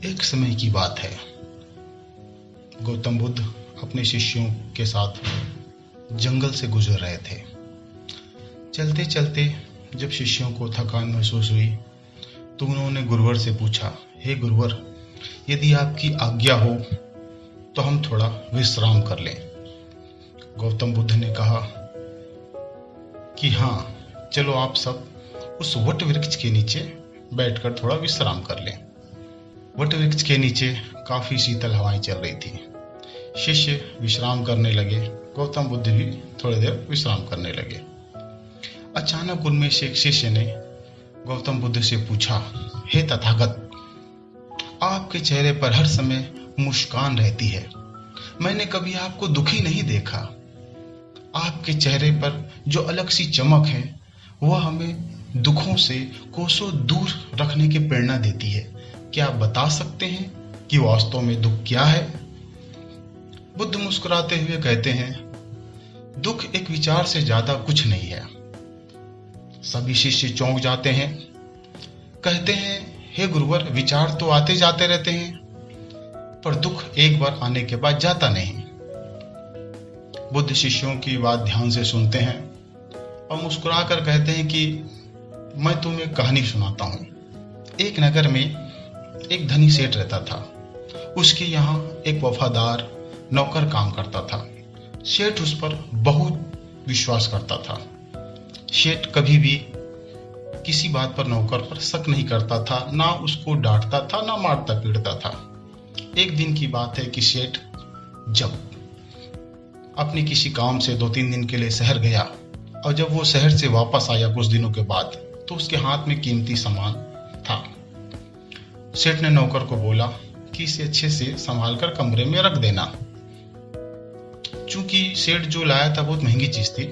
एक समय की बात है। गौतम बुद्ध अपने शिष्यों के साथ जंगल से गुजर रहे थे। चलते चलते जब शिष्यों को थकान महसूस हुई तो उन्होंने गुरुवर से पूछा, हे गुरुवर, यदि आपकी आज्ञा हो तो हम थोड़ा विश्राम कर लें। गौतम बुद्ध ने कहा कि हाँ, चलो आप सब उस वट वृक्ष के नीचे बैठकर थोड़ा विश्राम कर लें। वट वृक्ष के नीचे काफी शीतल हवाएं चल रही थी। शिष्य विश्राम करने लगे, गौतम बुद्ध भी थोड़ी देर विश्राम करने लगे। अचानक उनमें से एक शिष्य ने गौतम बुद्ध से पूछा, हे तथागत, आपके चेहरे पर हर समय मुस्कान रहती है, मैंने कभी आपको दुखी नहीं देखा। आपके चेहरे पर जो अलग सी चमक है वह हमें दुखों से कोसों दूर रखने की प्रेरणा देती है। क्या आप बता सकते हैं कि वास्तव में दुख क्या है? बुद्ध मुस्कुराते हुए कहते हैं, दुख एक विचार से ज्यादा कुछ नहीं है। सभी शिष्य चौंक जाते हैं, कहते हैं, हे गुरुवर, विचार तो आते जाते रहते हैं पर दुख एक बार आने के बाद जाता नहीं। बुद्ध शिष्यों की बात ध्यान से सुनते हैं और मुस्कुराकर कहते हैं कि मैं तुम्हें एक कहानी सुनाता हूं। एक नगर में एक धनी सेठ रहता था। उसके यहाँ एक वफादार नौकर काम करता था। सेठ उस पर बहुत विश्वास करता था। सेठ कभी भी किसी बात पर नौकर पर शक नहीं करता था, ना उसको डांटता था, ना मारता पीटता था। एक दिन की बात है कि सेठ जब अपने किसी काम से 2-3 दिन के लिए शहर गया और जब वो शहर से वापस आया कुछ दिनों के बाद, तो उसके हाथ में कीमती सामान था। सेठ ने नौकर को बोला कि इसे अच्छे से संभाल कर कमरे में रख देना। चूंकि सेठ जो लाया था बहुत महंगी चीज थी,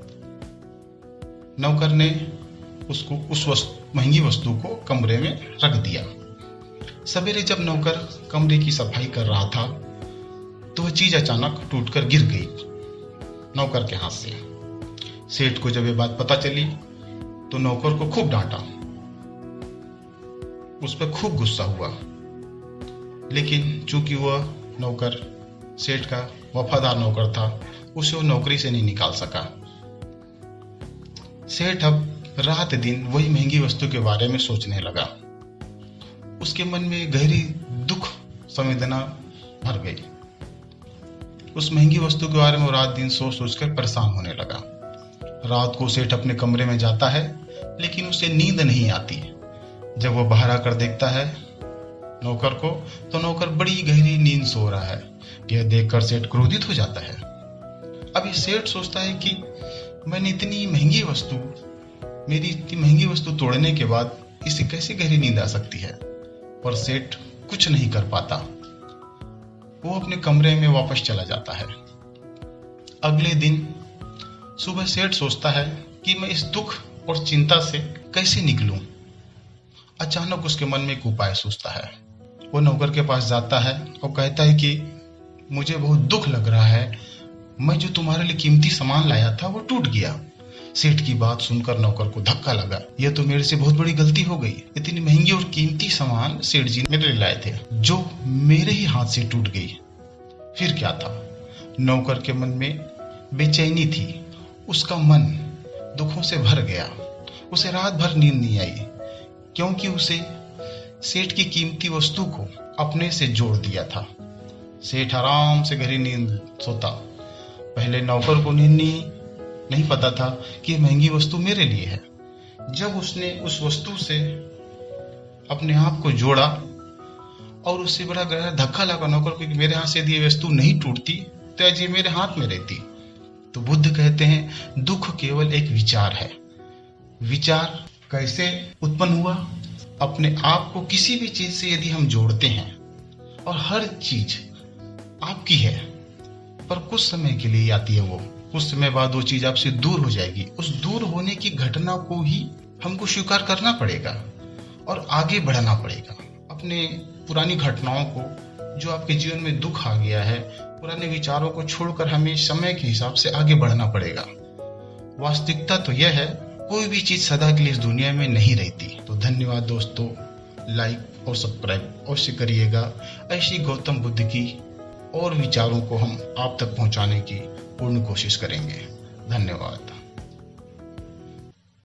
नौकर ने उसको उस महंगी वस्तु को कमरे में रख दिया। सवेरे जब नौकर कमरे की सफाई कर रहा था तो वह चीज अचानक टूटकर गिर गई नौकर के हाथ से। सेठ को जब ये बात पता चली तो नौकर को खूब डांटा, उस पर खूब गुस्सा हुआ। लेकिन चूंकि वह नौकर सेठ का वफादार नौकर था, उसे वो नौकरी से नहीं निकाल सका। सेठ अब रात दिन वही महंगी वस्तु के बारे में सोचने लगा। उसके मन में गहरी दुख संवेदना भर गई। उस महंगी वस्तु के बारे में वो रात दिन सोच सोचकर परेशान होने लगा। रात को सेठ अपने कमरे में जाता है लेकिन उसे नींद नहीं आती। जब वो बाहर आकर देखता है नौकर को, तो नौकर बड़ी गहरी नींद सो रहा है। यह देखकर सेठ क्रोधित हो जाता है। अब ये सेठ सोचता है कि मैंने मेरी इतनी महंगी वस्तु तोड़ने के बाद इसे कैसे गहरी नींद आ सकती है। पर सेठ कुछ नहीं कर पाता। वो अपने कमरे में वापस चला जाता है। अगले दिन सुबह सेठ सोचता है कि मैं इस दुख और चिंता से कैसे निकलूं। अचानक उसके मन में एक उपाय सूझता है। वो नौकर के पास जाता है और कहता है कि मुझे बहुत दुख लग रहा है, मैं जो तुम्हारे लिए कीमती सामान लाया था वो टूट गया। सेठ की बात सुनकर नौकर को धक्का लगा, यह तो मेरे से बहुत बड़ी गलती हो गई। इतनी महंगी और कीमती सामान सेठ जी ने मेरे लिए लाए थे, जो मेरे ही हाथ से टूट गई। फिर क्या था, नौकर के मन में बेचैनी थी। उसका मन दुखों से भर गया। उसे रात भर नींद नहीं आई क्योंकि उसे सेठ की कीमती वस्तु को अपने से जोड़ दिया था। सेठ आराम से गहरी नींद सोता। पहले नौकर को नींद नहीं पता था कि महंगी वस्तु मेरे लिए है। जब उसने उस वस्तु से अपने आप को जोड़ा और उससे बड़ा गहरा धक्का लगा नौकर को कि मेरे हाथ से यदि ये वस्तु नहीं टूटती तो आज ये मेरे हाथ में रहती। तो बुद्ध कहते हैं, दुख केवल एक विचार है। विचार कैसे उत्पन्न हुआ? अपने आप को किसी भी चीज से यदि हम जोड़ते हैं और हर चीज आपकी है पर कुछ समय के लिए आती है, वो कुछ समय बाद वो चीज आपसे दूर हो जाएगी। उस दूर होने की घटना को ही हमको स्वीकार करना पड़ेगा और आगे बढ़ना पड़ेगा। अपने पुरानी घटनाओं को, जो आपके जीवन में दुख आ गया है, पुराने विचारों को छोड़कर हमें समय के हिसाब से आगे बढ़ना पड़ेगा। वास्तविकता तो यह है, कोई भी चीज सदा के लिए इस दुनिया में नहीं रहती। तो धन्यवाद दोस्तों। लाइक और सब्सक्राइब अवश्य करिएगा। ऐसी गौतम बुद्ध की और विचारों को हम आप तक पहुंचाने की पूर्ण कोशिश करेंगे। धन्यवाद।